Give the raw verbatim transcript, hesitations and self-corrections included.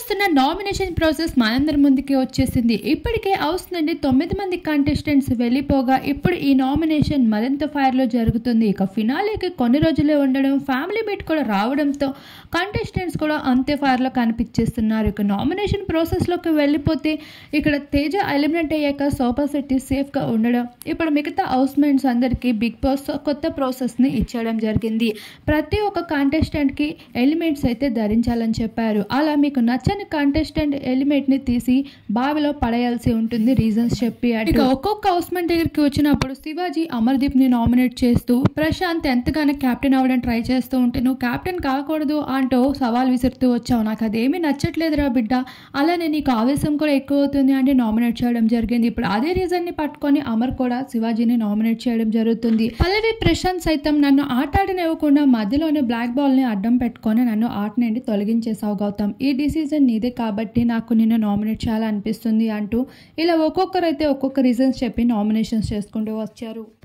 వస్తున్న nomination process మనందరి ముందుకి వచ్చేసింది. ఇప్పటికే హౌస్ నుండి తొమ్మిది మంది కంటెస్టెంట్స్ వెళ్ళిపోగా ఇప్పుడు ఈ నామినేషన్ మరింత ఫైర్లో జరుగుతుంది. ఇక ఫినాలేకి కొన్ని రోజులే ఉండడం, ఫ్యామిలీ మీట్ కూడా రావడంతో కంటెస్టెంట్స్ కూడా అంతే ఫైర్లో కనిపించేస్తున్నారు. ఇక నామినేషన్ ప్రాసెస్లోకి వెళ్ళిపోతే ఇక్కడ తేజ ఎలిమినేట్ అయ్యాక సోఫా శెట్టి సేఫ్గా ఉండడం, ఇప్పుడు మిగతా హౌస్ మేట్స్ అందరికీ బిగ్ బాస్ కొత్త ప్రాసెస్ని ఇచ్చడం జరిగింది. ప్రతి ఒక్క కంటెస్టెంట్కి ఎలిమెంట్స్ అయితే ధరించాలని చెప్పారు. అలా మీకు నచ్చని కంటెస్టెంట్ ఎలిమెంట్ ని తీసి బావిలో పడేయాల్సి ఉంటుంది రీజన్స్ చెప్పి. ఇక ఒక్కొక్క హౌస్ మేట్ దగ్గరికి వచ్చినప్పుడు శివాజీ అమర్దీప్ ని నామినేట్ చేస్తూ ప్రశాంత్ ఎంతగానో కెప్టెన్ అవ్వడం ట్రై చేస్తూ ఉంటే నువ్వు కెప్టెన్ కాకూడదు అంటూ సవాల్ విసురుతూ వచ్చావు, నాకు అదేమీ నచ్చట్లేదురా బిడ్డ, అలానే నీకు ఆవేశం కూడా ఎక్కువ అవుతుంది అంటే నామినేట్ చేయడం జరిగింది. ఇప్పుడు అదే రీజన్ ని పట్టుకొని అమర్ కూడా శివాజీని నామినేట్ చేయడం జరుగుతుంది. పల్లవి ప్రశాంత్ సైతం నన్ను ఆట ఆడనివ్వకుండా మధ్యలోనే బ్లాక్ బాల్ ని అడ్డం పెట్టుకొని నన్ను ఆట నుండి తొలగించేసావు గౌతమ్, ఈ డిసిజన్ నీదే కాబట్టి నాకు నిన్ను నామినేట్ చేయాలనిపిస్తుంది అంటూ ఇలా ఒక్కొక్కరైతే ఒక్కొక్క రీజన్స్ చెప్పి నామినేషన్స్ చేసుకుంటూ వచ్చారు.